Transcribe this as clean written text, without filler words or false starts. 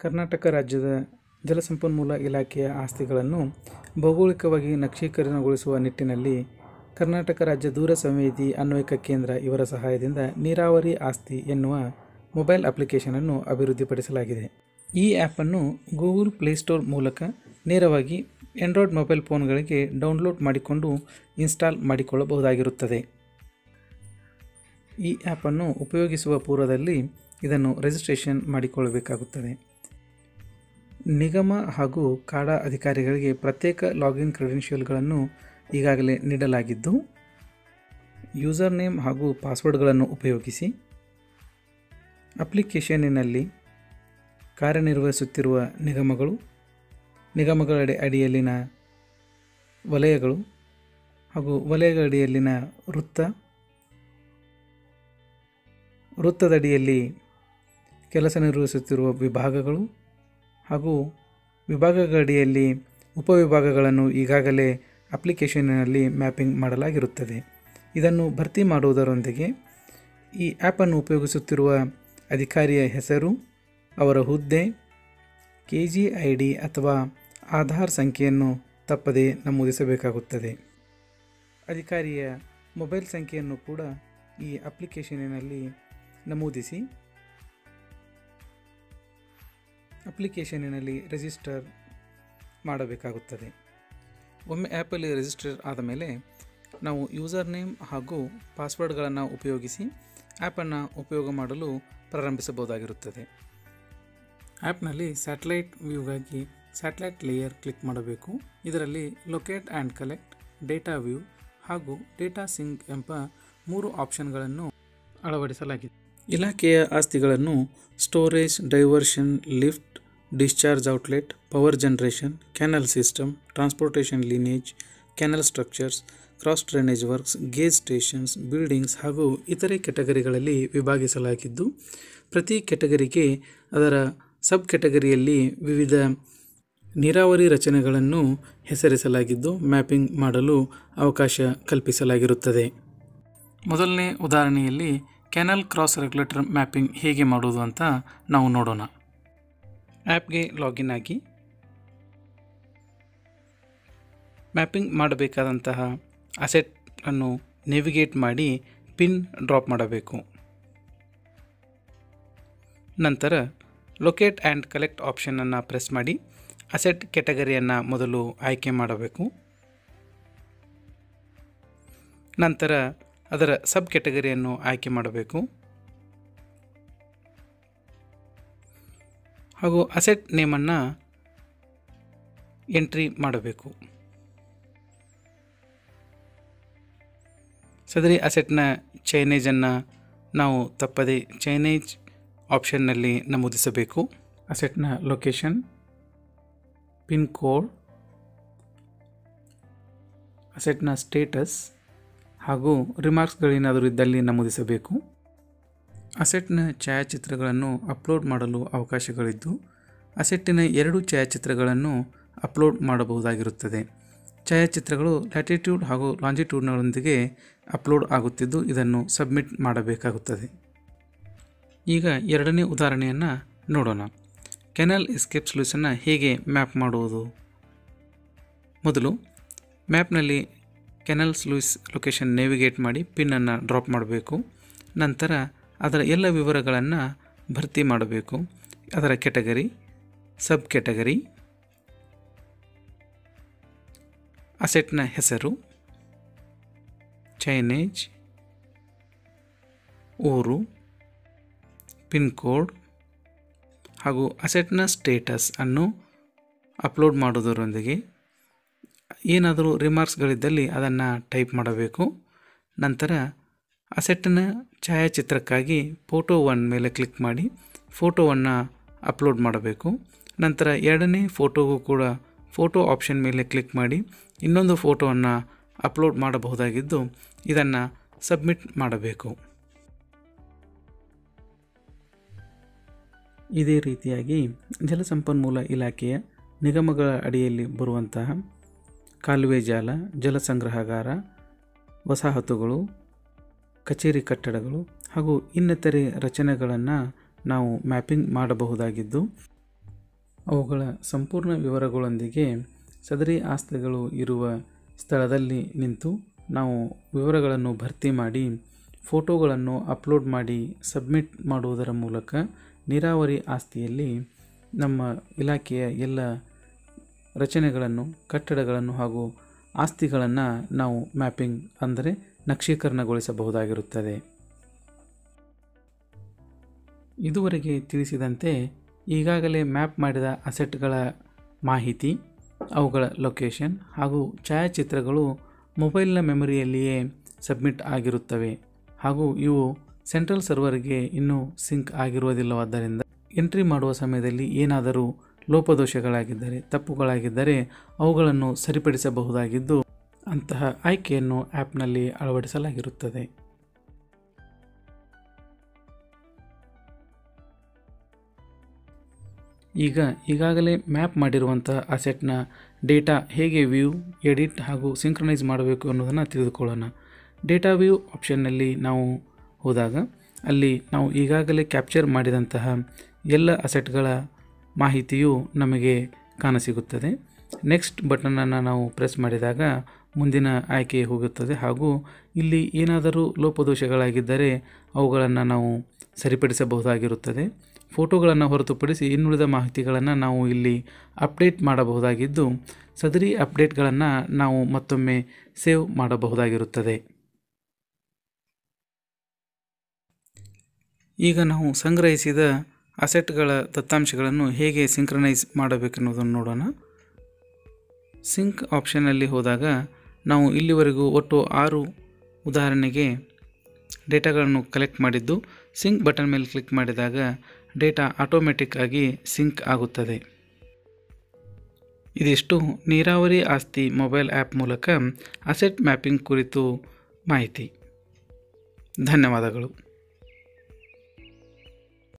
ಕರ್ನಾಟಕ ರಾಜ್ಯದ ಜಲಸಂಪನ್ಮೂಲ ಇಲಾಖೆಯ ಆಸ್ತಿಗಳನ್ನು ಭೌಗೋಳಿಕವಾಗಿ ನಕ್ಷೀಕರಣಗೊಳಿಸುವ ನಿಟ್ಟಿನಲ್ಲಿ ಕರ್ನಾಟಕ ರಾಜ್ಯ ದೂರ ಸಂವೇದಿ ಅನ್ವಯಿಕ ಕೇಂದ್ರ ಇವರ ಸಹಾಯದಿಂದ ನೀರಾವರಿ ಆಸ್ತಿ ಎನ್ನುವ ಮೊಬೈಲ್ ಅಪ್ಲಿಕೇಶನನ್ನು ಅಭಿವೃದ್ಧಿಪಡಿಸಲಾಗಿದೆ. ಈ ಆ್ಯಪನ್ನು ಗೂಗಲ್ ಪ್ಲೇಸ್ಟೋರ್ ಮೂಲಕ ನೇರವಾಗಿ ಆಂಡ್ರಾಯ್ಡ್ ಮೊಬೈಲ್ ಫೋನ್ಗಳಿಗೆ ಡೌನ್ಲೋಡ್ ಮಾಡಿಕೊಂಡು ಇನ್ಸ್ಟಾಲ್ ಮಾಡಿಕೊಳ್ಳಬಹುದಾಗಿರುತ್ತದೆ. ಈ ಆ್ಯಪನ್ನು ಉಪಯೋಗಿಸುವ ಪೂರ್ವದಲ್ಲಿ ಇದನ್ನು ರಿಜಿಸ್ಟ್ರೇಷನ್ ಮಾಡಿಕೊಳ್ಳಬೇಕಾಗುತ್ತದೆ. ನಿಗಮ ಹಾಗೂ ಕಾಡಾ ಅಧಿಕಾರಿಗಳಿಗೆ ಪ್ರತ್ಯೇಕ ಲಾಗಿನ್ ಕ್ರೆಡೆನ್ಷಿಯಲ್ಗಳನ್ನು ಈಗಾಗಲೇ ನೀಡಲಾಗಿದ್ದು, ಯೂಸರ್ ನೇಮ್ ಹಾಗೂ ಪಾಸ್ವರ್ಡ್ಗಳನ್ನು ಉಪಯೋಗಿಸಿ ಅಪ್ಲಿಕೇಶನ್ನಿನಲ್ಲಿ ಕಾರ್ಯನಿರ್ವಹಿಸುತ್ತಿರುವ ನಿಗಮಗಳ ಅಡಿಯಲ್ಲಿನ ವಲಯಗಳು ಹಾಗೂ ವಲಯಗಳ ಅಡಿಯಲ್ಲಿನ ವೃತ್ತದಡಿಯಲ್ಲಿ ಕೆಲಸ ನಿರ್ವಹಿಸುತ್ತಿರುವ ವಿಭಾಗಗಳು ಹಾಗೂ ವಿಭಾಗಗಳ ಅಡಿಯಲ್ಲಿ ಉಪವಿಭಾಗಗಳನ್ನು ಈಗಾಗಲೇ ಅಪ್ಲಿಕೇಶನ್ನಲ್ಲಿ ಮ್ಯಾಪಿಂಗ್ ಮಾಡಲಾಗಿರುತ್ತದೆ. ಇದನ್ನು ಭರ್ತಿ ಮಾಡುವುದರೊಂದಿಗೆ ಈ ಆ್ಯಪನ್ನು ಉಪಯೋಗಿಸುತ್ತಿರುವ ಅಧಿಕಾರಿಯ ಹೆಸರು, ಅವರ ಹುದ್ದೆ, KG ID ಅಥವಾ ಆಧಾರ್ ಸಂಖ್ಯೆಯನ್ನು ತಪ್ಪದೇ ನಮೂದಿಸಬೇಕಾಗುತ್ತದೆ. ಅಧಿಕಾರಿಯ ಮೊಬೈಲ್ ಸಂಖ್ಯೆಯನ್ನು ಕೂಡ ಈ ಅಪ್ಲಿಕೇಶನ್ನಿನಲ್ಲಿ ನಮೂದಿಸಿ ಅಪ್ಲಿಕೇಶನ್ನಿನಲ್ಲಿ ರಿಜಿಸ್ಟರ್ ಮಾಡಬೇಕಾಗುತ್ತದೆ. ಒಮ್ಮೆ ಆ್ಯಪಲ್ಲಿ ರಿಜಿಸ್ಟರ್ ಆದ ಮೇಲೆ ನಾವು ಯೂಸರ್ ನೇಮ್ ಹಾಗೂ ಪಾಸ್ವರ್ಡ್ಗಳನ್ನು ಉಪಯೋಗಿಸಿ ಆ್ಯಪನ್ನು ಉಪಯೋಗ ಮಾಡಲು ಪ್ರಾರಂಭಿಸಬಹುದಾಗಿರುತ್ತದೆ. ಆ್ಯಪ್ನಲ್ಲಿ ಸ್ಯಾಟಲೈಟ್ ವ್ಯೂಗಾಗಿ ಸ್ಯಾಟಲೈಟ್ ಲೇಯರ್ ಕ್ಲಿಕ್ ಮಾಡಬೇಕು. ಇದರಲ್ಲಿ locate and collect, data view ಹಾಗೂ ಡೇಟಾ ಸಿಂಕ್ ಎಂಬ 3 ಆಪ್ಷನ್ಗಳನ್ನು ಅಳವಡಿಸಲಾಗಿದೆ. ಇಲಾಖೆಯ ಆಸ್ತಿಗಳನ್ನು storage, diversion, lift, discharge outlet, power generation, canal system, transportation lineage, canal structures, cross drainage works, gauge stations, buildings ಹಾಗೂ ಇತರೆ ಕೆಟಗರಿಗಳಲ್ಲಿ ವಿಭಾಗಿಸಲಾಗಿದ್ದು, ಪ್ರತಿ ಕೆಟಗರಿಗೆ ಅದರ ಸಬ್ ಕೆಟಗರಿಯಲ್ಲಿ ವಿವಿಧ ನೀರಾವರಿ ರಚನೆಗಳನ್ನು ಹೆಸರಿಸಲಾಗಿದ್ದು ಮ್ಯಾಪಿಂಗ್ ಮಾಡಲು ಅವಕಾಶ ಕಲ್ಪಿಸಲಾಗಿರುತ್ತದೆ. ಮೊದಲನೇ ಉದಾಹರಣೆಯಲ್ಲಿ ಕ್ಯಾನಲ್ ಕ್ರಾಸ್ ರೆಗ್ಯುಲೇಟರ್ ಮ್ಯಾಪಿಂಗ್ ಹೇಗೆ ಮಾಡೋದು ಅಂತ ನಾವು ನೋಡೋಣ. ಆ್ಯಪ್ಗೆ ಲಾಗಿನ್ ಆಗಿ ಮ್ಯಾಪಿಂಗ್ ಮಾಡಬೇಕಾದಂತಹ ಅಸೆಟ್ ಅನ್ನು ನೇವಿಗೇಟ್ ಮಾಡಿ ಪಿನ್ ಡ್ರಾಪ್ ಮಾಡಬೇಕು. ನಂತರ ಲೊಕೇಟ್ ಆ್ಯಂಡ್ ಕಲೆಕ್ಟ್ ಆಪ್ಷನನ್ನು ಪ್ರೆಸ್ ಮಾಡಿ ಅಸೆಟ್ ಕೆಟಗರಿಯನ್ನು ಮೊದಲು ಆಯ್ಕೆ ಮಾಡಬೇಕು. ನಂತರ ಅದರ ಸಬ್ ಕೆಟಗರಿಯನ್ನು ಆಯ್ಕೆ ಮಾಡಬೇಕು ಹಾಗೂ ಅಸೆಟ್ ನೇಮನ್ನು ಎಂಟ್ರಿ ಮಾಡಬೇಕು. ಸದರಿ ಅಸೆಟ್ನ ಚೈನೇಜನ್ನು ನಾವು ತಪ್ಪದೇ ಚೈನೇಜ್ ಆಪ್ಷನ್ನಲ್ಲಿ ನಮೂದಿಸಬೇಕು. ಅಸೆಟ್ನ ಲೊಕೇಶನ್, ಪಿನ್ ಕೋಡ್, ಅಸೆಟ್ನ ಸ್ಟೇಟಸ್ ಹಾಗೂ ರಿಮಾರ್ಕ್ಸ್ಗಳೇನಾದರೂ ಇದ್ದಲ್ಲಿ ನಮೂದಿಸಬೇಕು. ಅಸೆಟ್ನ ಛಾಯಾಚಿತ್ರಗಳನ್ನು ಅಪ್ಲೋಡ್ ಮಾಡಲು ಅವಕಾಶಗಳಿದ್ದು, ಅಸೆಟ್ಟಿನ 2 ಛಾಯಾಚಿತ್ರಗಳನ್ನು ಅಪ್ಲೋಡ್ ಮಾಡಬಹುದಾಗಿರುತ್ತದೆ. ಛಾಯಾಚಿತ್ರಗಳು ಲ್ಯಾಟಿಟ್ಯೂಡ್ ಹಾಗೂ ಲಾಂಜಿಟ್ಯೂಡ್ನೊಂದಿಗೆ ಅಪ್ಲೋಡ್ ಆಗುತ್ತಿದ್ದು ಇದನ್ನು ಸಬ್ಮಿಟ್ ಮಾಡಬೇಕಾಗುತ್ತದೆ. ಈಗ ಎರಡನೇ ಉದಾಹರಣೆಯನ್ನು ನೋಡೋಣ. ಕೆನಲ್ ಎಸ್ಕೇಪ್ ಸ್ಲೂಸನ್ನು ಹೇಗೆ ಮ್ಯಾಪ್ ಮಾಡುವುದು? ಮೊದಲು ಮ್ಯಾಪ್ನಲ್ಲಿ ಕೆನಲ್ ಸ್ಲೂಸ್ ಲೊಕೇಶನ್ ನೇವಿಗೇಟ್ ಮಾಡಿ ಪಿನ್ನನ್ನು ಡ್ರಾಪ್ ಮಾಡಬೇಕು. ನಂತರ ಅದರ ಎಲ್ಲ ವಿವರಗಳನ್ನು ಭರ್ತಿ ಮಾಡಬೇಕು. ಅದರ ಕೆಟಗರಿ, ಸಬ್ ಕೆಟಗರಿ, ಅಸೆಟ್ನ ಹೆಸರು, ಚೈನೇಜ್, ಊರು, ಪಿನ್ ಕೋಡ್ ಹಾಗೂ ಅಸೆಟ್ನ ಸ್ಟೇಟಸ್ ಅನ್ನು ಅಪ್ಲೋಡ್ ಮಾಡೋದರೊಂದಿಗೆ ಏನಾದರೂ ರಿಮಾರ್ಕ್ಸ್ಗಳಿದ್ದಲ್ಲಿ ಅದನ್ನು ಟೈಪ್ ಮಾಡಬೇಕು. ನಂತರ ಅಸೆಟ್ನ ಛಾಯಾಚಿತ್ರಕ್ಕಾಗಿ ಫೋಟೋ 1 ಮೇಲೆ ಕ್ಲಿಕ್ ಮಾಡಿ ಫೋಟೋವನ್ನು ಅಪ್ಲೋಡ್ ಮಾಡಬೇಕು. ನಂತರ ಎರಡನೇ ಫೋಟೋಗೂ ಕೂಡ ಫೋಟೋ ಆಪ್ಷನ್ ಮೇಲೆ ಕ್ಲಿಕ್ ಮಾಡಿ ಇನ್ನೊಂದು ಫೋಟೋವನ್ನು ಅಪ್ಲೋಡ್ ಮಾಡಬಹುದಾಗಿದ್ದು ಇದನ್ನು ಸಬ್ಮಿಟ್ ಮಾಡಬೇಕು. ಇದೇ ರೀತಿಯಾಗಿ ಜಲಸಂಪನ್ಮೂಲ ಇಲಾಖೆಯ ನಿಗಮಗಳ ಅಡಿಯಲ್ಲಿ ಬರುವಂತಹ ಕಾಲುವೆ ಜಾಲ, ಜಲಸಂಗ್ರಹಗಾರ, ವಸಾಹತುಗಳು, ಕಚೇರಿ ಕಟ್ಟಡಗಳು ಹಾಗೂ ಇನ್ನಿತರೆ ರಚನೆಗಳನ್ನು ನಾವು ಮ್ಯಾಪಿಂಗ್ ಮಾಡಬಹುದಾಗಿದ್ದು ಅವುಗಳ ಸಂಪೂರ್ಣ ವಿವರಗಳೊಂದಿಗೆ ಸದರಿ ಆಸ್ತಿಗಳು ಇರುವ ಸ್ಥಳದಲ್ಲಿ ನಿಂತು ನಾವು ವಿವರಗಳನ್ನು ಭರ್ತಿ ಮಾಡಿ ಫೋಟೋಗಳನ್ನು ಅಪ್ಲೋಡ್ ಮಾಡಿ ಸಬ್ಮಿಟ್ ಮಾಡುವುದರ ಮೂಲಕ ನೀರಾವರಿ ಆಸ್ತಿಯಲ್ಲಿ ನಮ್ಮ ಇಲಾಖೆಯ ಎಲ್ಲ ರಚನೆಗಳನ್ನು, ಕಟ್ಟಡಗಳನ್ನು ಹಾಗೂ ಆಸ್ತಿಗಳನ್ನು ನಾವು ಮ್ಯಾಪಿಂಗ್ ಅಂದರೆ ನಕ್ಷೀಕರಣಗೊಳಿಸಬಹುದಾಗಿರುತ್ತದೆ. ಇದುವರೆಗೆ ತಿಳಿಸಿದಂತೆ ಈಗಾಗಲೇ ಮ್ಯಾಪ್ ಮಾಡಿದ ಅಸೆಟ್ಗಳ ಮಾಹಿತಿ, ಅವುಗಳ ಲೊಕೇಶನ್ ಹಾಗೂ ಛಾಯಾಚಿತ್ರಗಳು ಮೊಬೈಲ್ನ ಮೆಮೊರಿಯಲ್ಲಿಯೇ ಸಬ್ಮಿಟ್ ಆಗಿರುತ್ತವೆ ಹಾಗೂ ಇವು ಸೆಂಟ್ರಲ್ ಸರ್ವರ್ಗೆ ಇನ್ನೂ ಸಿಂಕ್ ಆಗಿರುವುದಿಲ್ಲವಾದ್ದರಿಂದ ಎಂಟ್ರಿ ಮಾಡುವ ಸಮಯದಲ್ಲಿ ಏನಾದರೂ ಲೋಪದೋಷಗಳಾಗಿದ್ದರೆ, ತಪ್ಪುಗಳಾಗಿದ್ದರೆ ಅವುಗಳನ್ನು ಸರಿಪಡಿಸಬಹುದಾಗಿದ್ದು ಅಂತಹ ಆಯ್ಕೆಯನ್ನು ಆ್ಯಪ್ನಲ್ಲಿ ಅಳವಡಿಸಲಾಗಿರುತ್ತದೆ. ಈಗಾಗಲೇ ಮ್ಯಾಪ್ ಮಾಡಿರುವಂಥ ಅಸೆಟ್ನ ಡೇಟಾ ಹೇಗೆ ವ್ಯೂ, ಎಡಿಟ್ ಹಾಗೂ ಸಿಂಕ್ರನೈಸ್ ಮಾಡಬೇಕು ಅನ್ನೋದನ್ನು ತಿಳಿದುಕೊಳ್ಳೋಣ. ಡೇಟಾ ವ್ಯೂ ಆಪ್ಷನ್ನಲ್ಲಿ ನಾವು ಹೋದಾಗ ಅಲ್ಲಿ ನಾವು ಈಗಾಗಲೇ ಕ್ಯಾಪ್ಚರ್ ಮಾಡಿದಂತಹ ಎಲ್ಲ ಅಸೆಟ್ಗಳ ಮಾಹಿತಿಯು ನಮಗೆ ಕಾಣಸಿಗುತ್ತದೆ. ನೆಕ್ಸ್ಟ್ ಬಟನನ್ನು ನಾವು ಪ್ರೆಸ್ ಮಾಡಿದಾಗ ಮುಂದಿನ ಆಯ್ಕೆ ಹೋಗುತ್ತದೆ ಹಾಗೂ ಇಲ್ಲಿ ಏನಾದರೂ ಲೋಪದೋಷಗಳಾಗಿದ್ದರೆ ಅವುಗಳನ್ನು ನಾವು ಸರಿಪಡಿಸಬಹುದಾಗಿರುತ್ತದೆ. ಫೋಟೋಗಳನ್ನು ಹೊರತುಪಡಿಸಿ ಇನ್ನುಳಿದ ಮಾಹಿತಿಗಳನ್ನು ನಾವು ಇಲ್ಲಿ ಅಪ್ಡೇಟ್ ಮಾಡಬಹುದಾಗಿದ್ದು ಸದರಿ ಅಪ್ಡೇಟ್ಗಳನ್ನು ನಾವು ಮತ್ತೊಮ್ಮೆ ಸೇವ್ ಮಾಡಬಹುದಾಗಿರುತ್ತದೆ. ಈಗ ನಾವು ಸಂಗ್ರಹಿಸಿದ ಅಸೆಟ್ಗಳ ದತ್ತಾಂಶಗಳನ್ನು ಹೇಗೆ ಸಿಂಕ್ರನೈಸ್ ಮಾಡಬೇಕೆನ್ನುವುದನ್ನು ನೋಡೋಣ. ಸಿಂಕ್ ಆಪ್ಷನ್ನಲ್ಲಿ ಹೋದಾಗ ನಾವು ಇಲ್ಲಿವರೆಗೂ ಒಟ್ಟು 6 ಉದಾಹರಣೆಗೆ ಡೇಟಾಗಳನ್ನು ಕಲೆಕ್ಟ್ ಮಾಡಿದ್ದು ಸಿಂಕ್ ಬಟನ್ ಮೇಲೆ ಕ್ಲಿಕ್ ಮಾಡಿದಾಗ ಡೇಟಾ ಆಟೋಮೆಟಿಕ್ ಆಗಿ ಸಿಂಕ್ ಆಗುತ್ತದೆ. ಇದಿಷ್ಟು ನೀರಾವರಿ ಆಸ್ತಿ ಮೊಬೈಲ್ ಆ್ಯಪ್ ಮೂಲಕ ಅಸೆಟ್ ಮ್ಯಾಪಿಂಗ್ ಕುರಿತು ಮಾಹಿತಿ. ಧನ್ಯವಾದಗಳು.